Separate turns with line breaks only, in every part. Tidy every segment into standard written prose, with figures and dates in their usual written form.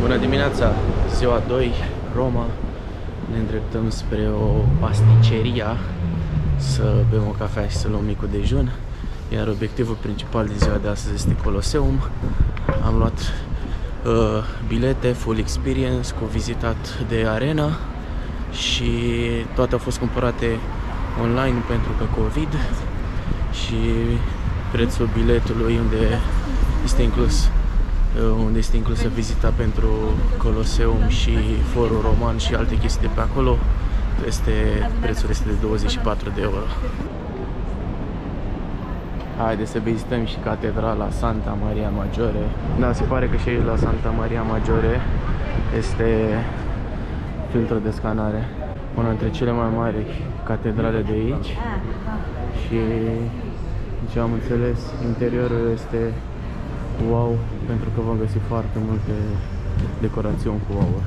Bună dimineața, ziua 2, Roma. Ne îndreptăm spre o pasticeria să bem o cafea și să luăm micul dejun. Iar obiectivul principal de ziua de astăzi este Coloseum. Am luat bilete full experience cu vizitat de arena și toate au fost cumpărate online pentru că COVID și prețul biletului unde este inclusă vizita pentru Coloseum și Forul Roman și alte chestii de pe acolo, prețul este de 24 de euro. Haideți să vizităm și catedrala Santa Maria Maggiore. Da, se pare că și aici la Santa Maria Maggiore este filtră de scanare. Una dintre cele mai mari catedrale de aici. Și ce am înțeles, interiorul este wow, pentru că vom găsi foarte multe decorațiuni cu aur.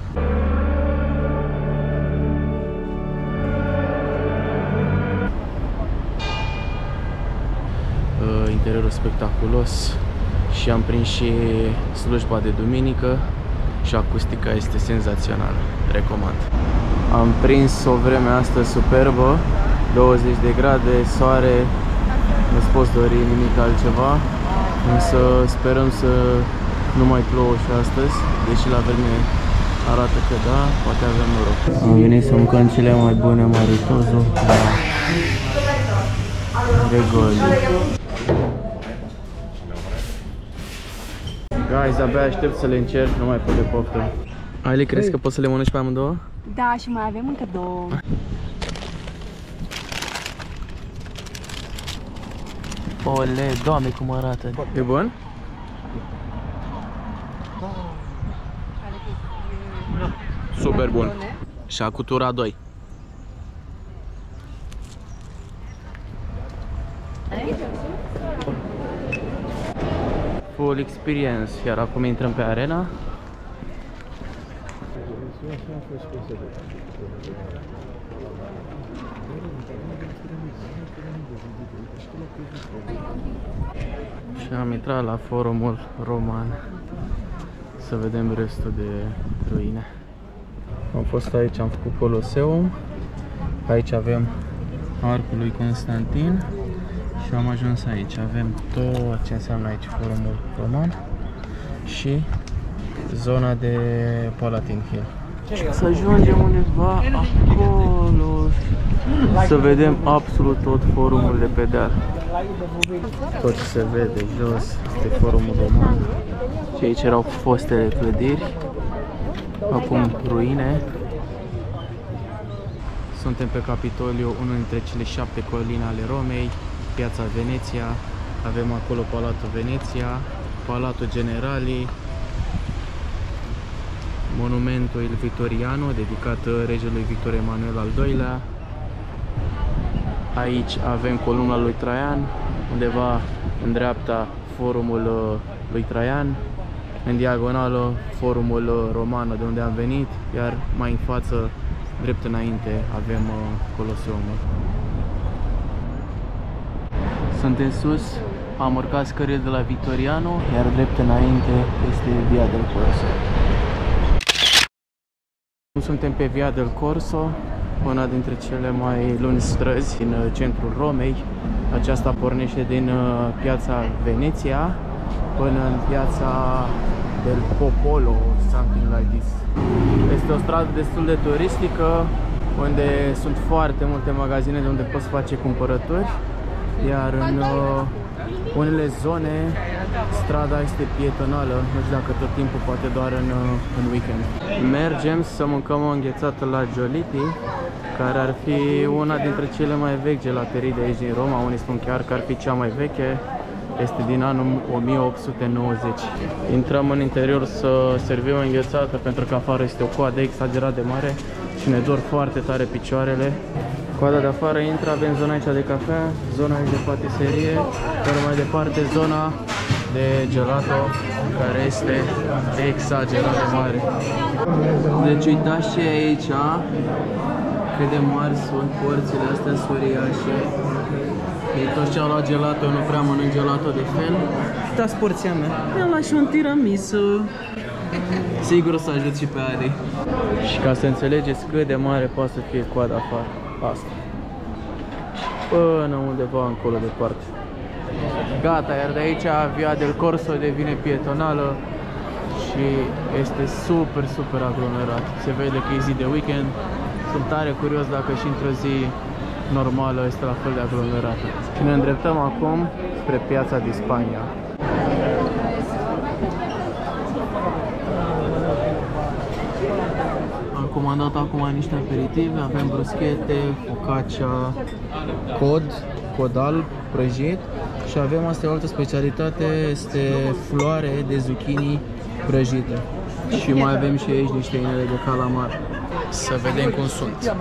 Interiorul spectaculos și am prins și slujba de duminică și acustica este senzațională, recomand. Am prins o vreme astăzi superbă, 20 de grade, soare, nu-ți poți dori nimic altceva, însă sperăm să nu mai plouă și astăzi, deși la vreme arată că da, poate avem noroc. Am venit să mâncăm cele mai bune maritozo la Regoli. Guys, abia aștept să le încerc, nu mai pot de poftă. Ali, crezi că poți să le mănânci pe amândouă?
Da, și mai avem încă două.
Ole, Doamne, cum arată! E bun? Super bun! Și a cutura 2. Full experience, iar acum intrăm pe arena. Și am intrat la Forumul Roman să vedem restul de ruine. Am fost aici, am făcut Coloseum. Aici avem Arcul lui Constantin. Și am ajuns aici, avem tot ce înseamnă aici Forumul Roman și zona de Palatine Hill. Să ajungem undeva acolo, să vedem absolut tot forumul de pe deal. Tot ce se vede jos este Forumul Roman. Și aici erau fostele clădiri, acum ruine. Suntem pe Capitoliu, unul dintre cele 7 coline ale Romei. Piața Veneția, avem acolo Palatul Veneția, Palatul Generali, monumentul Il Vittoriano, dedicat regelui Victor Emanuel al II-lea. Aici avem columna lui Traian, undeva în dreapta Forumul lui Traian, în diagonală Forumul Romano de unde am venit, iar mai în față, drept înainte, avem Coloseumul. Suntem sus, am urcat scările de la Vittoriano, iar drept înainte este Via del Corso. Suntem pe Via del Corso, una dintre cele mai lungi străzi din centrul Romei. Aceasta pornește din piața Veneția până în piața del Popolo, something like this. Este o stradă destul de turistică, unde sunt foarte multe magazine de unde poți face cumpărături. Iar în unele zone strada este pietonală, nu știu dacă tot timpul, poate doar în weekend. Mergem să mâncăm o înghețată la Giolitti, care ar fi una dintre cele mai vechi gelaterii de aici din Roma. Unii spun chiar că ar fi cea mai veche, este din anul 1890. Intrăm în interior să servim o înghețată pentru că afară este o coadă exagerat de mare și ne dor foarte tare picioarele. Coada de afară intră, avem zona aici de cafea, zona aici de patiserie, dar mai departe zona de gelato, care este exagerat de mare. Deci uitați ce e aici, cât de mari sunt porțile astea uriașe. Ei toți ce au luat gelato, eu nu prea mănânc gelato de fel. Uitați porția mea, mi-am luat și un tiramisu.
Sigur o să ajut și pe Adi.
Și ca să înțelegeți cât de mare poate să fie coada afară. Asta. Până undeva încolo departe. Gata, iar de aici Via del Corso devine pietonală și este super aglomerat. Se vede că e zi de weekend. Sunt tare curios dacă și într-o zi normală este la fel de aglomerată. Și ne îndreptăm acum spre Piața de Spania. Am comandat acum niște aperitive, avem bruschete, focaccia, cod alb prăjit și avem asta o altă specialitate, este floare de zucchini prăjită. Și mai avem și aici niște inele de calamar. Să vedem cum sunt.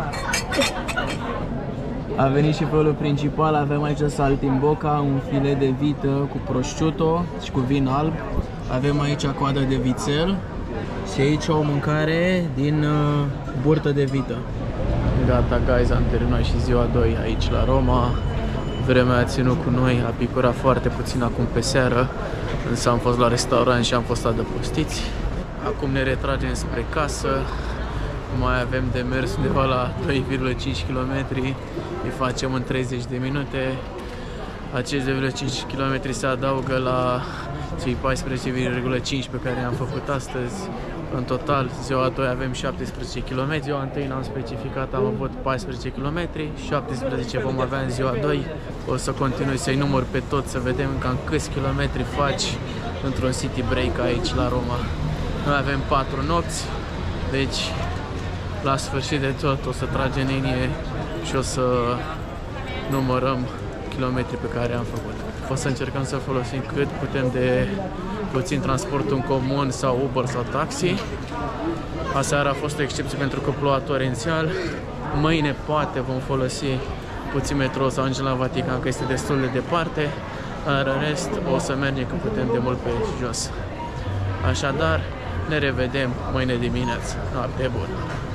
A venit și felul principal, avem aici saltimbocca, un filet de vită cu prosciutto și cu vin alb. Avem aici coadă de vițel și aici o mâncare din burtă de vită. Gata, guys, am terminat și ziua 2 aici la Roma. Vremea a ținut cu noi, a picurat foarte puțin acum pe seară, însă am fost la restaurant și am fost adăpostiți. Acum ne retragem spre casă. Mai avem de mers undeva la 2,5 km, îi facem în 30 de minute. Acești 2,5 km se adaugă la cei 14,5 pe care i-am făcut astăzi. În total, ziua 2 avem 17 km, ziua 1 n-am specificat, am avut 14 km, 17 vom avea în ziua 2. O să continui să-i număr pe toți, să vedem cam câți kilometri faci într-un city break aici la Roma. Noi avem 4 nopți, deci la sfârșit de tot o să tragem linie și o să numărăm kilometri pe care am făcut. O să încercăm să folosim cât putem de puțin transportul în comun sau Uber sau taxi. Aseară a fost o excepție pentru că ploua torențial. Mâine poate vom folosi puțin metrou sau ajungem la Vatican, că este destul de departe. În rest o să mergem cât putem de mult pe jos. Așadar, ne revedem mâine dimineață. Noapte bună!